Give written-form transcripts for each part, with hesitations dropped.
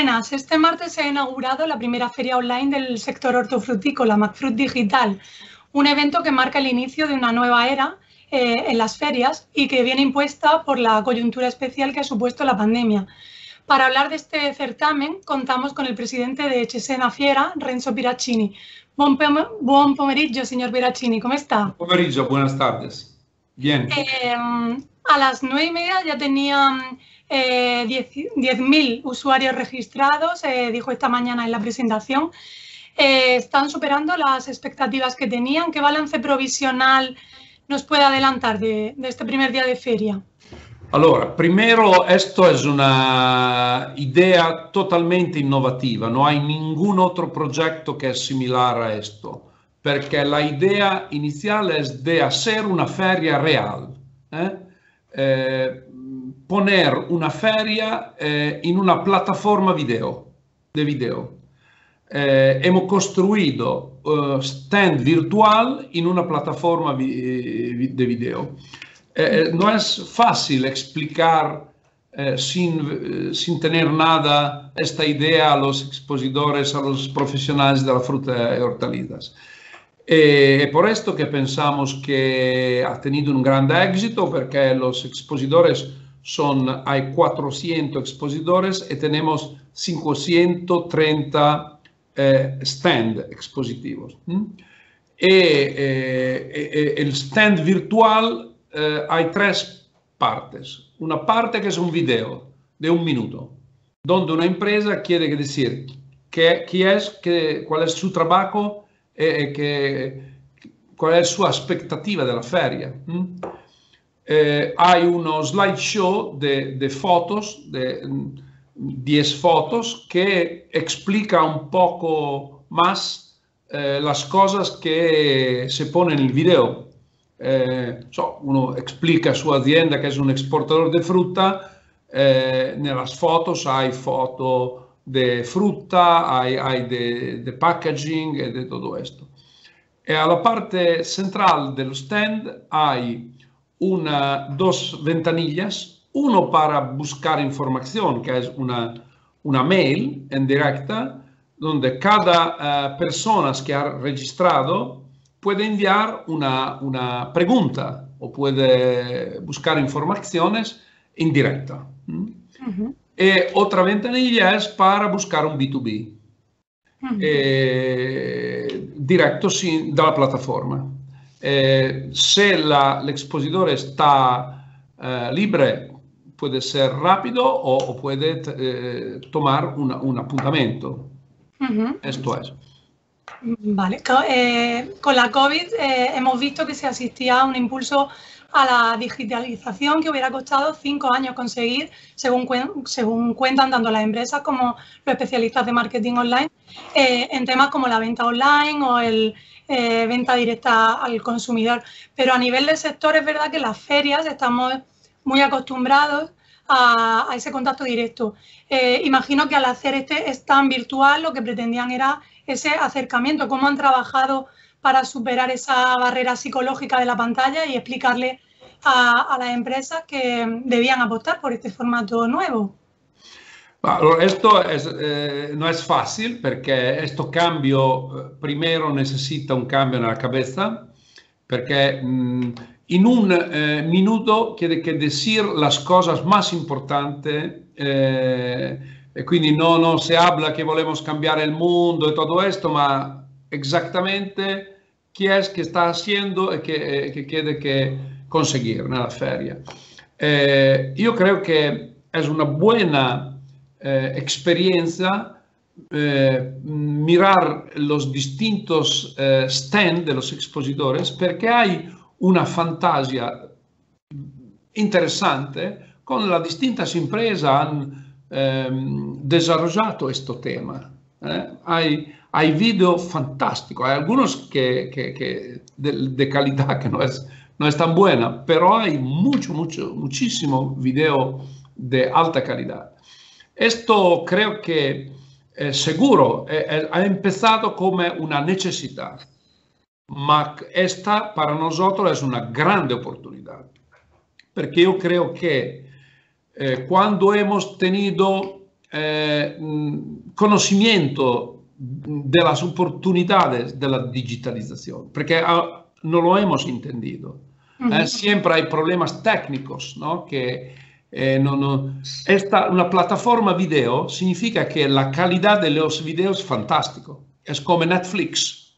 Buenas, este martes se ha inaugurado la primera feria online del sector hortofrutícola, McFruit Digital, un evento que marca el inicio de una nueva era en las ferias y que viene impuesta por la coyuntura especial que ha supuesto la pandemia. Para hablar de este certamen contamos con el presidente de Cesena Fiera, Renzo Piraccini. Buon pomeriggio, signor Piraccini, ¿cómo está? Buon pomeriggio, buenas tardes. Bien. A las 9:30 ya tenían 10.000 usuarios registrados, dijo esta mañana en la presentación. ¿Están superando las expectativas que tenían? ¿Qué balance provisional nos puede adelantar de este primer día de feria? Allora, primero, esto es una idea totalmente innovativa, no hay ningún otro proyecto que es similar a esto, porque la idea inicial es de hacer una feria real, poner una feria en una plataforma de video. Hemos construido stand virtual en una plataforma de video. No es fácil explicar sin tener nada esta idea a los expositores, a los profesionales de la fruta y hortalizas. Es por esto que pensamos que ha tenido un gran éxito, porque los expositores hay 400 expositores y tenemos 530 stand expositivos. El stand virtual hay tres partes. Una parte que es un video de 1 minuto, donde una empresa quiere decir cuál es su trabajo y cuál es su expectativa de la feria. Hay unos slideshow de fotos, de 10 fotos, que explica un poco más las cosas que se ponen en el video. Uno explica su azienda che è un exportador de frutta, nelle fotos hay foto de frutta, hay de packaging e de todo esto. E alla parte central dello stand hay dos ventanillas, uno para buscar información, que es una mail en directa, donde cada persona que ha registrado puede enviar una pregunta o puede buscar informaciones en directa. Y otra ventanilla es para buscar un B2B, directo de la plataforma. Si el expositor está libre, puede ser rápido o puede tomar un apuntamiento. Esto es. Vale, con la COVID hemos visto que se asistía a un impulso a la digitalización que hubiera costado 5 años conseguir, según cuentan tanto las empresas como los especialistas de marketing online, en temas como la venta online o el venta directa al consumidor. Pero a nivel del sector es verdad que en las ferias estamos muy acostumbrados a ese contacto directo. Imagino que al hacer este stand virtual lo que pretendían era ese acercamiento. ¿Cómo han trabajado para superar esa barrera psicológica de la pantalla y explicarle a las empresas que debían apostar por este formato nuevo? Allora, esto no es fácil, porque este cambio primero necesita un cambio en la cabeza, porque en 1 minuto tiene que decir las cosas más importantes. E quindi no se habla che volemos cambiare il mondo e todo esto, ma exactamente chi è che sta haciendo e che chiede che conseguir nella feria. Io credo che è una buena experiencia mirar los distintos stand de los expositores, perché hay una fantasia interessante con las distintas empresas desarrollato questo tema. Hay video fantástico, hay algunos de calidad que no es tan buena, pero hay muchísimo video de alta calidad. Esto creo que seguro ha empezado como una necesidad, ma esta para nosotros es una grande oportunidad, porque yo creo que cuando hemos tenido conocimiento de las oportunidades de la digitalización, porque no lo hemos entendido. Siempre hay problemas técnicos, ¿no? Que una plataforma video significa que la calidad de los videos es fantástico. Es como Netflix.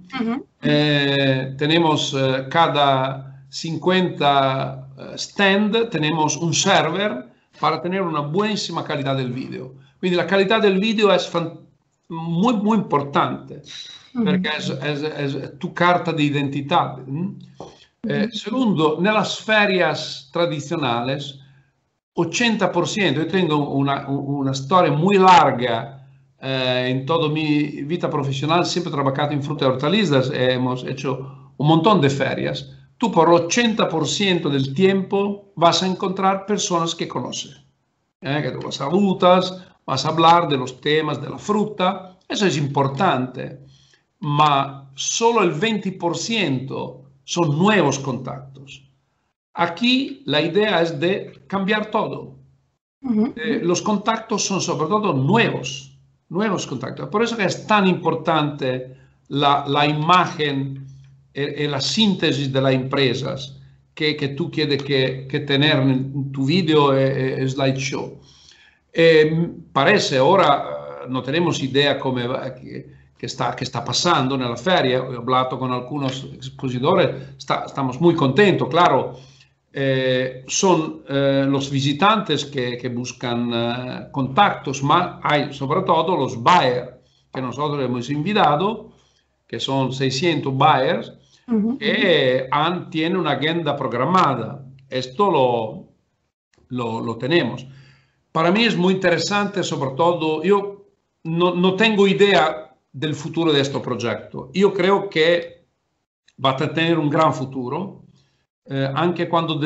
Tenemos cada 50 stand, tenemos un server para tener una buenísima calidad del video. Quindi la calidad del video es muy, muy importante, perché è tu carta di identità. Segundo, nelle ferie tradizionali, 80%, yo tengo una storia muy larga en toda mi vida profesional, siempre he trabajado en frutas y hortalizas, hemos hecho un montón de ferias. Tú por 80% del tiempo vas a encontrar personas que conoces, que tú las saludas, vas a hablar de los temas de la fruta, eso es importante, ma solo el 20% son nuevos contactos. Aquí la idea es de cambiar todo. Los contactos son sobre todo nuevos contactos. Por eso que es tan importante la imagen y la síntesis de las empresas que tú quieres que tener en tu video y slideshow. Parece ahora no tenemos idea cómo que está pasando en la feria. He hablado con algunos expositores, estamos muy contentos, claro. Son los visitantes que buscan contactos, pero hay sobre todo los buyers que nosotros hemos invitado, que son 600 buyers, que tienen una agenda programada. Esto lo tenemos. Para mí es muy interesante, sobre todo, yo no tengo idea del futuro de este proyecto. Yo creo que va a tener un gran futuro, anche quando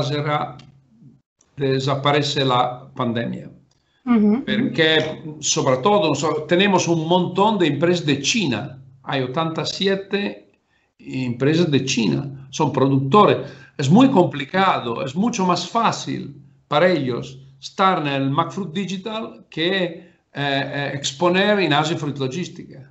desaparece la pandemia. Perché soprattutto tenemos un montón de empresas de China. Hay 87 empresas de China, son productores. Es muy complicado, es mucho más fácil para ellos estar en el McFruit Digital que exponer en Asia Fruit Logistica.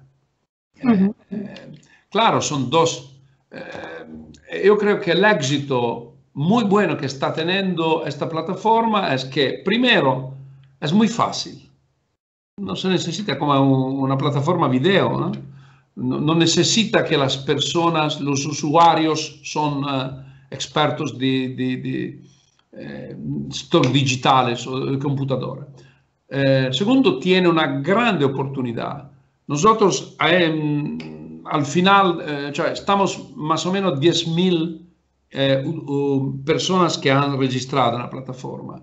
Claro, son dos. Yo creo que el éxito muy bueno que está teniendo esta plataforma es que, primero, es muy fácil. No se necesita como una plataforma video, ¿no? No necesita que las personas, los usuarios, son expertos de stock digitales o de computadora. Segundo, tiene una grande oportunidad. Nosotros al final, estamos más o menos 10.000 personas que han registrado en la plataforma.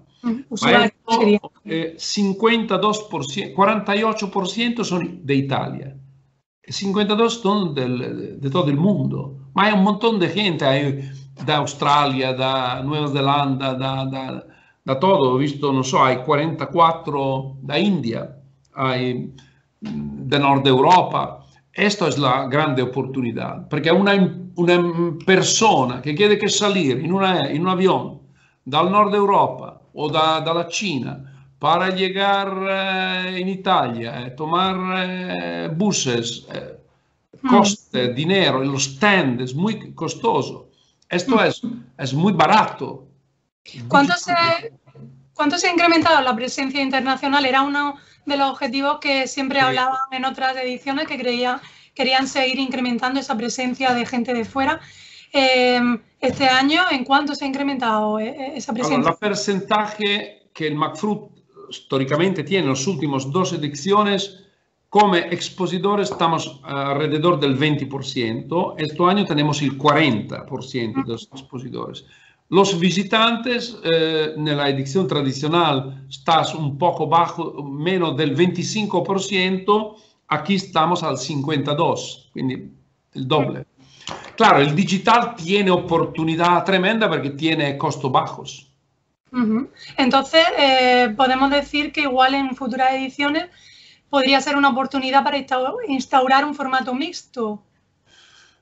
52%, 48% son de Italia, 52% son de todo el mundo. Ma hay un montón de gente, hay de Australia, de Nueva Zelanda, da todo. He visto, no sé, hay 44 de India, hay de Nord Europa. Esto es la grande oportunidad, porque una persona que quiere salir en un avión del Nord Europa o de la China para llegar en Italia, tomar buses, coste, dinero, los stands, es muy costoso. Esto es muy barato. ¿Cuánto se ha incrementado la presencia internacional? Era uno de los objetivos que siempre hablaban en otras ediciones, que querían seguir incrementando esa presencia de gente de fuera. Este año, ¿en cuánto se ha incrementado esa presencia? Allora, el porcentaje que el McFruit históricamente tiene en las últimas 2 ediciones, como expositores estamos alrededor del 20%. Este año tenemos el 40% de los expositores. Los visitantes en la edición tradicional están un poco bajo, menos del 25%, aquí estamos al 52%, quindi el doble. Claro, el digital tiene oportunidad tremenda porque tiene costos bajos. Entonces, podemos decir que igual en futuras ediciones podría ser una oportunidad para instaurar un formato mixto.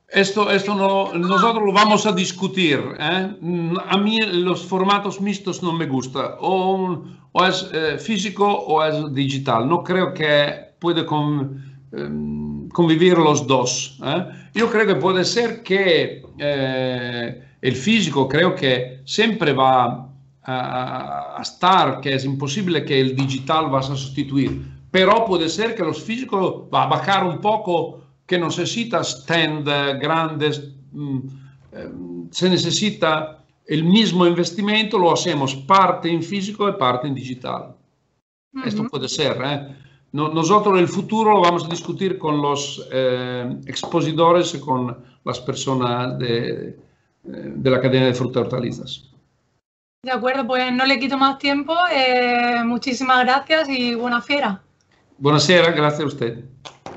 Nosotros lo vamos a discutir. A mí los formatos mixtos no me gustan. O es físico o es digital. No creo que pueda convivir los dos. Yo creo que puede ser que el físico creo que siempre va a estar, que es imposible que el digital vas a sustituir. Pero puede ser que los físicos va a bajar un poco, que necesitas stand grandes, se necesita el mismo investimento, lo hacemos parte en físico y parte en digital. Esto puede ser. Nosotros en el futuro lo vamos a discutir con los expositores y con las personas de la cadena de frutas y hortalizas. De acuerdo, pues no le quito más tiempo. Muchísimas gracias y buena fiera. Buonasera, grazie a usted.